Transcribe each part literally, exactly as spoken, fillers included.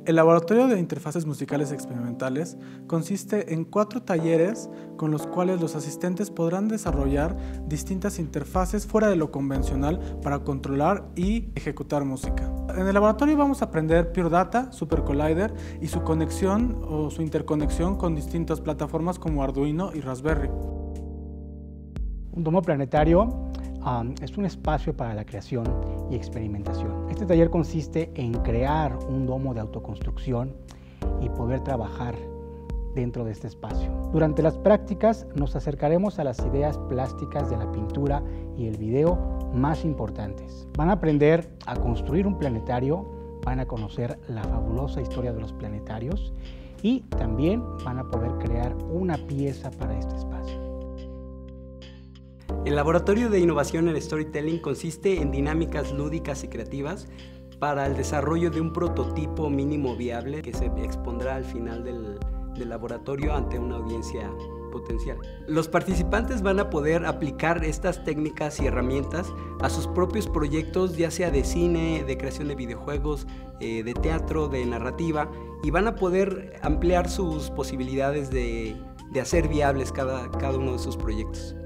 El Laboratorio de Interfaces Musicales Experimentales consiste en cuatro talleres con los cuales los asistentes podrán desarrollar distintas interfaces fuera de lo convencional para controlar y ejecutar música. En el laboratorio vamos a aprender Pure Data, Super Collider y su conexión o su interconexión con distintas plataformas como Arduino y Raspberry. Un domo planetario um, es un espacio para la creación y experimentación. Este taller consiste en crear un domo de autoconstrucción y poder trabajar dentro de este espacio. Durante las prácticas nos acercaremos a las ideas plásticas de la pintura y el video más importantes. Van a aprender a construir un planetario, van a conocer la fabulosa historia de los planetarios y también van a poder crear una pieza para este espacio. El Laboratorio de Innovación en Storytelling consiste en dinámicas lúdicas y creativas para el desarrollo de un prototipo mínimo viable que se expondrá al final del, del laboratorio ante una audiencia potencial. Los participantes van a poder aplicar estas técnicas y herramientas a sus propios proyectos, ya sea de cine, de creación de videojuegos, eh, de teatro, de narrativa, y van a poder ampliar sus posibilidades de, de hacer viables cada, cada uno de sus proyectos.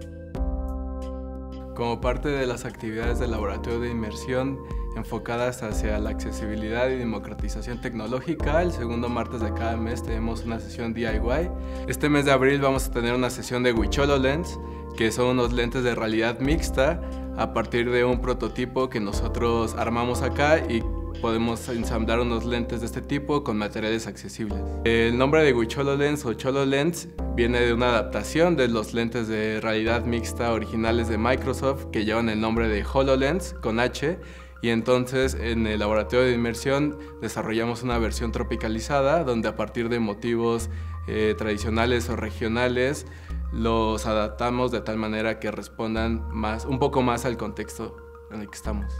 Como parte de las actividades del Laboratorio de Inmersión enfocadas hacia la accesibilidad y democratización tecnológica, el segundo martes de cada mes tenemos una sesión D I Y. Este mes de abril vamos a tener una sesión de HoloLens, que son unos lentes de realidad mixta a partir de un prototipo que nosotros armamos acá y podemos ensamblar unos lentes de este tipo con materiales accesibles. El nombre de HoloLens o HoloLens viene de una adaptación de los lentes de realidad mixta originales de Microsoft que llevan el nombre de HoloLens con H, y entonces en el laboratorio de inmersión desarrollamos una versión tropicalizada donde a partir de motivos eh, tradicionales o regionales los adaptamos de tal manera que respondan más, un poco más al contexto en el que estamos.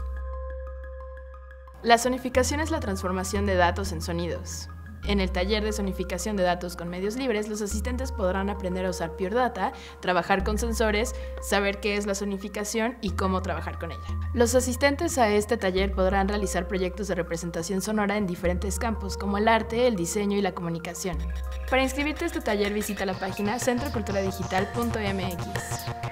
La sonificación es la transformación de datos en sonidos. En el taller de sonificación de datos con medios libres, los asistentes podrán aprender a usar Pure Data, trabajar con sensores, saber qué es la sonificación y cómo trabajar con ella. Los asistentes a este taller podrán realizar proyectos de representación sonora en diferentes campos, como el arte, el diseño y la comunicación. Para inscribirte a este taller, visita la página centro cultura digital punto m x.